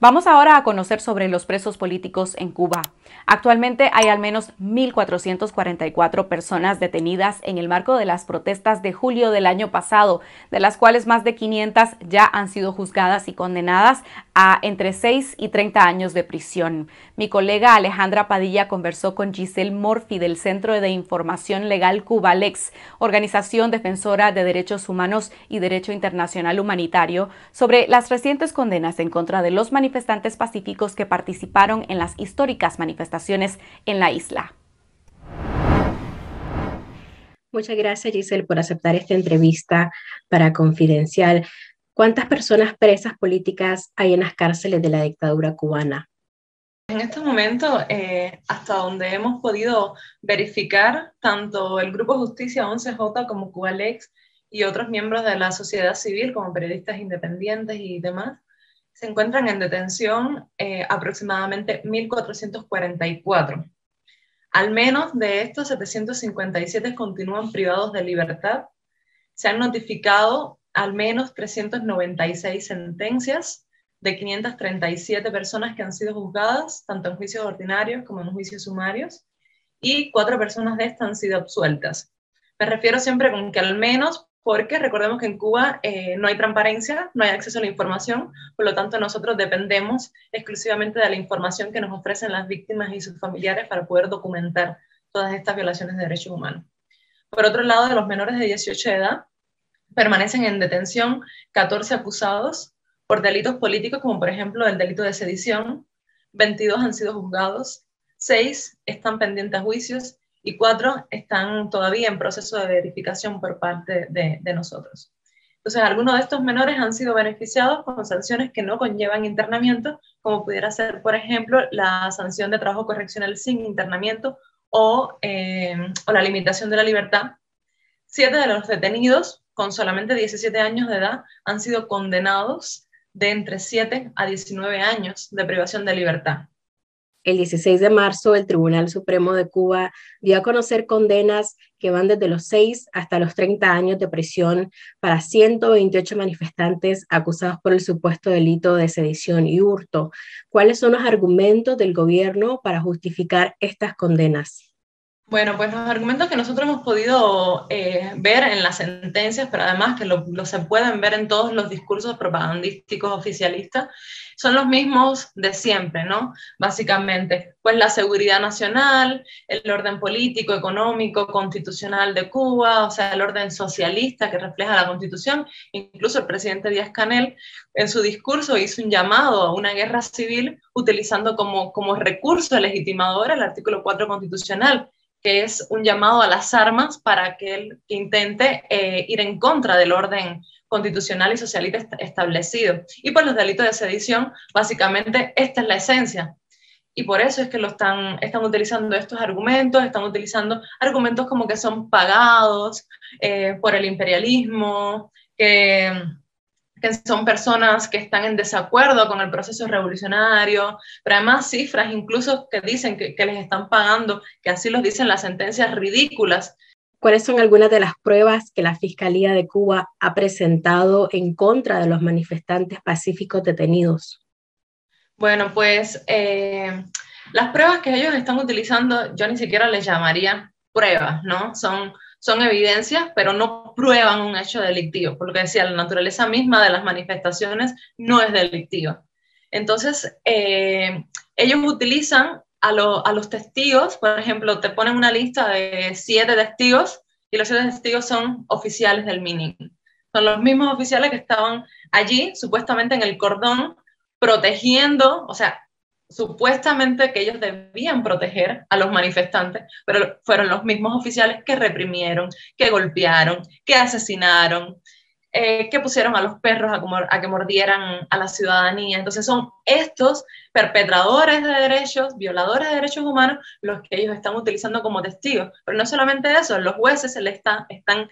Vamos ahora a conocer sobre los presos políticos en Cuba. Actualmente hay al menos 1.444 personas detenidas en el marco de las protestas de julio del año pasado, de las cuales más de 500 ya han sido juzgadas y condenadas a entre 6 y 30 años de prisión. Mi colega Alejandra Padilla conversó con Giselle Morphy del Centro de Información Legal Cubalex, organización defensora de derechos humanos y derecho internacional humanitario, sobre las recientes condenas en contra de los manifestantes pacíficos que participaron en las históricas manifestaciones en la isla. Muchas gracias, Giselle, por aceptar esta entrevista para Confidencial. ¿Cuántas personas presas políticas hay en las cárceles de la dictadura cubana? En este momento, hasta donde hemos podido verificar, tanto el Grupo Justicia 11J como Cubalex y otros miembros de la sociedad civil, como periodistas independientes y demás, se encuentran en detención aproximadamente 1.444. Al menos de estos 757 continúan privados de libertad. Se han notificado al menos 396 sentencias de 537 personas que han sido juzgadas, tanto en juicios ordinarios como en juicios sumarios, y 4 personas de estas han sido absueltas. Me refiero siempre con que al menos, porque recordemos que en Cuba no hay transparencia, no hay acceso a la información, por lo tanto nosotros dependemos exclusivamente de la información que nos ofrecen las víctimas y sus familiares para poder documentar todas estas violaciones de derechos humanos. Por otro lado, de los menores de 18 de edad, permanecen en detención 14 acusados por delitos políticos, como por ejemplo el delito de sedición. 22 han sido juzgados, 6 están pendientes a juicios y 4 están todavía en proceso de verificación por parte de nosotros. Entonces, algunos de estos menores han sido beneficiados con sanciones que no conllevan internamiento, como pudiera ser, por ejemplo, la sanción de trabajo correccional sin internamiento o la limitación de la libertad. 7 de los detenidos, con solamente 17 años de edad, han sido condenados de entre 7 a 19 años de privación de libertad. El 16 de marzo, el Tribunal Supremo de Cuba dio a conocer condenas que van desde los 6 hasta los 30 años de prisión para 128 manifestantes acusados por el supuesto delito de sedición y hurto. ¿Cuáles son los argumentos del gobierno para justificar estas condenas? Bueno, pues los argumentos que nosotros hemos podido ver en las sentencias, pero además que lo se pueden ver en todos los discursos propagandísticos oficialistas, son los mismos de siempre, ¿no? Básicamente, pues la seguridad nacional, el orden político, económico, constitucional de Cuba, o sea, el orden socialista que refleja la Constitución. Incluso el presidente Díaz-Canel en su discurso hizo un llamado a una guerra civil utilizando como recurso legitimador el artículo 4 constitucional, que es un llamado a las armas para aquel que intente ir en contra del orden constitucional y socialista establecido. Y por los delitos de sedición, básicamente esta es la esencia. Y por eso es que están utilizando estos argumentos, están utilizando argumentos como que son pagados por el imperialismo, que son personas que están en desacuerdo con el proceso revolucionario, pero además cifras incluso que dicen que les están pagando, que así los dicen las sentencias ridículas. ¿Cuáles son algunas de las pruebas que la Fiscalía de Cuba ha presentado en contra de los manifestantes pacíficos detenidos? Bueno, pues las pruebas que ellos están utilizando, yo ni siquiera les llamaría pruebas, ¿no? Son evidencias, pero no prueban un hecho delictivo, por lo que decía, la naturaleza misma de las manifestaciones no es delictiva. Entonces, ellos utilizan a los testigos, por ejemplo, te ponen una lista de 7 testigos y los 7 testigos son oficiales del MINIC. Son los mismos oficiales que estaban allí, supuestamente en el cordón, protegiendo, o sea, supuestamente que ellos debían proteger a los manifestantes, pero fueron los mismos oficiales que reprimieron, que golpearon, que asesinaron, que pusieron a los perros a que mordieran a la ciudadanía. Entonces son estos perpetradores de derechos, violadores de derechos humanos, los que ellos están utilizando como testigos. Pero no solamente eso, los jueces se le están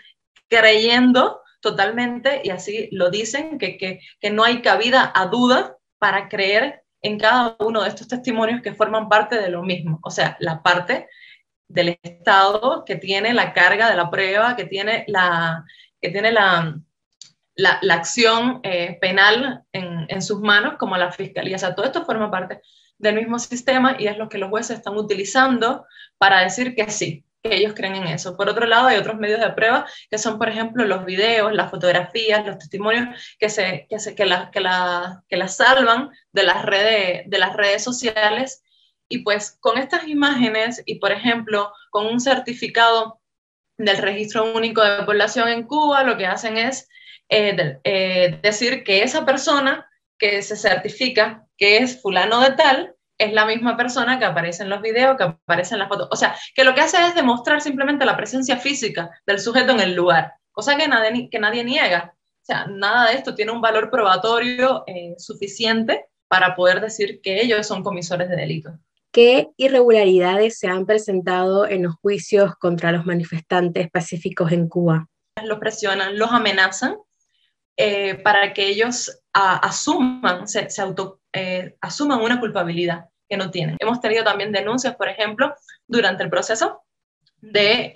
creyendo totalmente, y así lo dicen, que no hay cabida a duda para creer en cada uno de estos testimonios que forman parte de lo mismo, o sea, la parte del Estado que tiene la carga de la prueba, que tiene la acción penal en sus manos, como la fiscalía. O sea, todo esto forma parte del mismo sistema y es lo que los jueces están utilizando para decir que sí, que ellos creen en eso. Por otro lado, hay otros medios de prueba que son, por ejemplo, los videos, las fotografías, los testimonios que las salvan de las redes sociales. Y pues con estas imágenes y, por ejemplo, con un certificado del Registro Único de Población en Cuba, lo que hacen es decir que esa persona que se certifica que es fulano de tal, es la misma persona que aparece en los videos, que aparece en las fotos. O sea, que lo que hace es demostrar simplemente la presencia física del sujeto en el lugar, cosa que nadie niega. O sea, nada de esto tiene un valor probatorio suficiente para poder decir que ellos son comisores de delito. ¿Qué irregularidades se han presentado en los juicios contra los manifestantes pacíficos en Cuba? Los presionan, los amenazan para que ellos asuman una culpabilidad que no tienen. Hemos tenido también denuncias, por ejemplo, durante el proceso de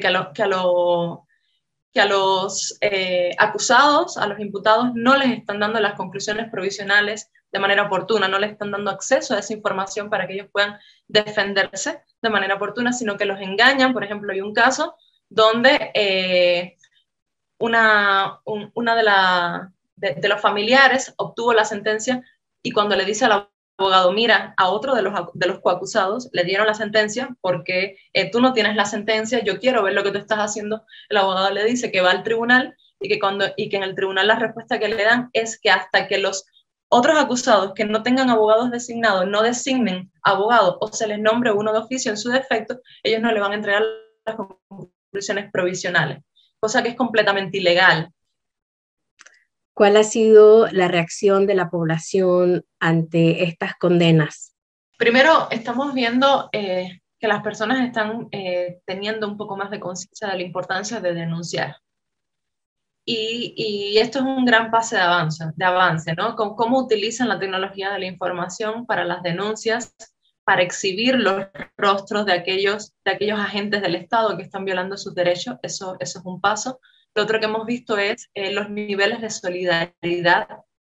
que a los acusados, a los imputados, no les están dando las conclusiones provisionales de manera oportuna, no les están dando acceso a esa información para que ellos puedan defenderse de manera oportuna, sino que los engañan. Por ejemplo, hay un caso donde una de los familiares obtuvo la sentencia y cuando le dice al abogado, mira, a otro de los coacusados le dieron la sentencia porque tú no tienes la sentencia, yo quiero ver lo que tú estás haciendo, el abogado le dice que va al tribunal y que en el tribunal la respuesta que le dan es que hasta que los otros acusados que no tengan abogados designados no designen abogados o se les nombre uno de oficio en su defecto, ellos no le van a entregar las conclusiones provisionales, cosa que es completamente ilegal. ¿Cuál ha sido la reacción de la población ante estas condenas? Primero, estamos viendo que las personas están teniendo un poco más de conciencia de la importancia de denunciar. Y esto es un gran pase de avance, ¿no? Con cómo utilizan la tecnología de la información para las denuncias, para exhibir los rostros de aquellos agentes del Estado que están violando sus derechos. Eso es un paso. Lo otro que hemos visto es los niveles de solidaridad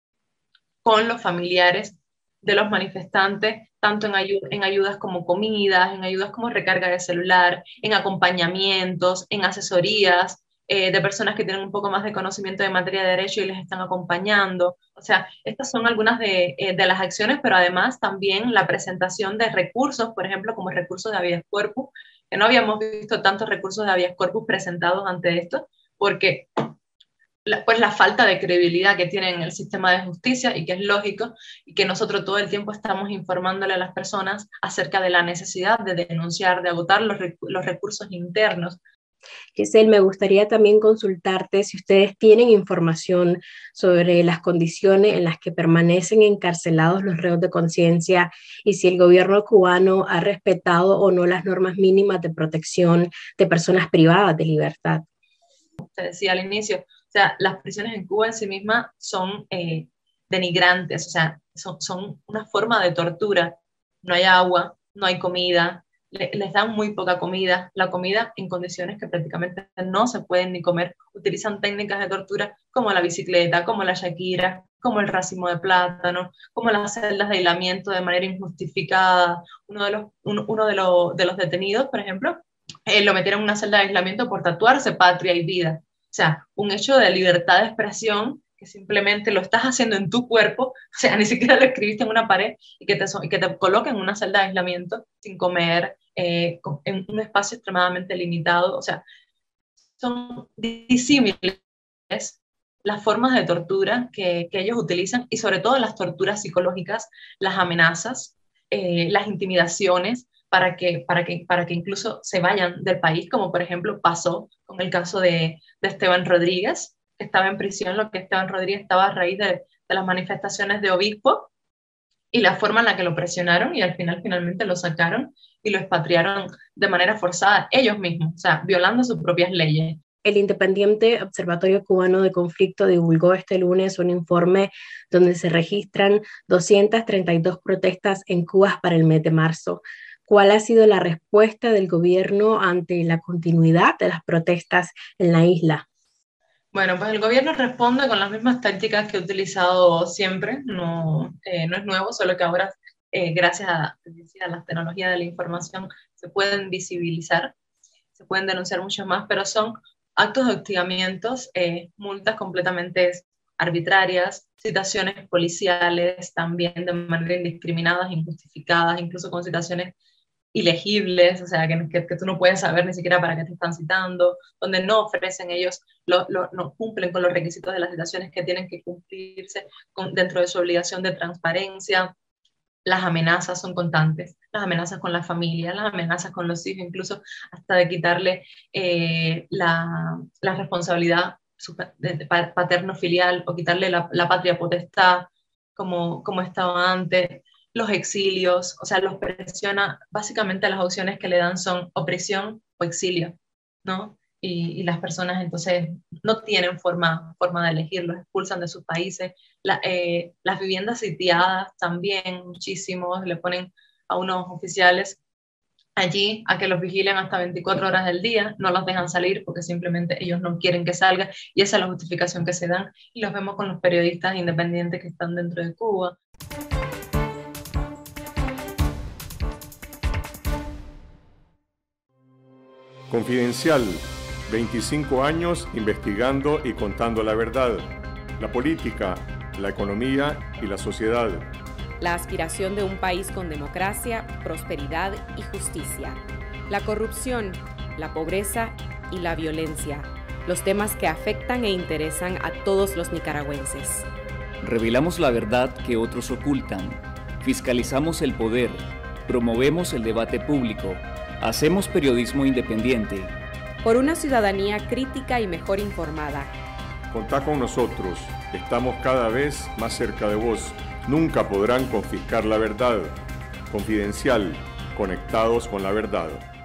con los familiares de los manifestantes, tanto en ayudas como comidas, en ayudas como recarga de celular, en acompañamientos, en asesorías de personas que tienen un poco más de conocimiento de materia de derecho y les están acompañando. O sea, estas son algunas de las acciones, pero además también la presentación de recursos, por ejemplo, como recursos de habeas corpus, que no habíamos visto tantos recursos de habeas corpus presentados ante esto, porque pues la falta de credibilidad que tiene en el sistema de justicia y que es lógico y que nosotros todo el tiempo estamos informándole a las personas acerca de la necesidad de denunciar, de agotar los recursos internos. Giselle, me gustaría también consultarte si ustedes tienen información sobre las condiciones en las que permanecen encarcelados los reos de conciencia y si el gobierno cubano ha respetado o no las normas mínimas de protección de personas privadas de libertad. Te decía al inicio, o sea, las prisiones en Cuba en sí mismas son denigrantes, o sea, son una forma de tortura. No hay agua, no hay comida, les dan muy poca comida, la comida en condiciones que prácticamente no se pueden ni comer. Utilizan técnicas de tortura como la bicicleta, como la shakira, como el racimo de plátano, como las celdas de aislamiento de manera injustificada. Uno de los detenidos, por ejemplo, lo metieron en una celda de aislamiento por tatuarse patria y vida. O sea, un hecho de libertad de expresión que simplemente lo estás haciendo en tu cuerpo, o sea, ni siquiera lo escribiste en una pared y que te coloquen en una celda de aislamiento sin comer, en un espacio extremadamente limitado. O sea, son disímiles las formas de tortura que ellos utilizan y sobre todo las torturas psicológicas, las amenazas, las intimidaciones para que incluso se vayan del país, como por ejemplo pasó con el caso de Esteban Rodríguez, que estaba en prisión, lo que Esteban Rodríguez estaba a raíz de las manifestaciones de Obispo y la forma en la que lo presionaron y al final finalmente lo sacaron y lo expatriaron de manera forzada ellos mismos, o sea, violando sus propias leyes. El Independiente Observatorio Cubano de Conflicto divulgó este lunes un informe donde se registran 232 protestas en Cuba para el mes de marzo. ¿Cuál ha sido la respuesta del gobierno ante la continuidad de las protestas en la isla? Bueno, pues el gobierno responde con las mismas tácticas que ha utilizado siempre, no es nuevo, solo que ahora, gracias a las tecnologías de la información, se pueden visibilizar, se pueden denunciar mucho más, pero son actos de hostigamientos, multas completamente arbitrarias, citaciones policiales también de manera indiscriminadas, injustificadas, incluso con citaciones ilegibles, o sea, que tú no puedes saber ni siquiera para qué te están citando, donde no ofrecen ellos, no cumplen con los requisitos de las citaciones que tienen que cumplirse dentro de su obligación de transparencia. Las amenazas son constantes, las amenazas con la familia, las amenazas con los hijos, incluso hasta de quitarle la responsabilidad paterno-filial o quitarle la patria potestad como estaba antes, los exilios, o sea, los presiona, básicamente las opciones que le dan son opresión o exilio, ¿no? Y las personas entonces no tienen forma de elegir, los expulsan de sus países. Las viviendas sitiadas también, muchísimos, le ponen a unos oficiales allí a que los vigilen hasta 24 horas del día, no los dejan salir porque simplemente ellos no quieren que salga, y esa es la justificación que se dan, y los vemos con los periodistas independientes que están dentro de Cuba. Confidencial, 25 años investigando y contando la verdad, la política, la economía y la sociedad. La aspiración de un país con democracia, prosperidad y justicia. La corrupción, la pobreza y la violencia. Los temas que afectan e interesan a todos los nicaragüenses. Revelamos la verdad que otros ocultan. Fiscalizamos el poder. Promovemos el debate público. Hacemos periodismo independiente. Por una ciudadanía crítica y mejor informada. Contá con nosotros. Estamos cada vez más cerca de vos. Nunca podrán confiscar la verdad. Confidencial, conectados con la verdad.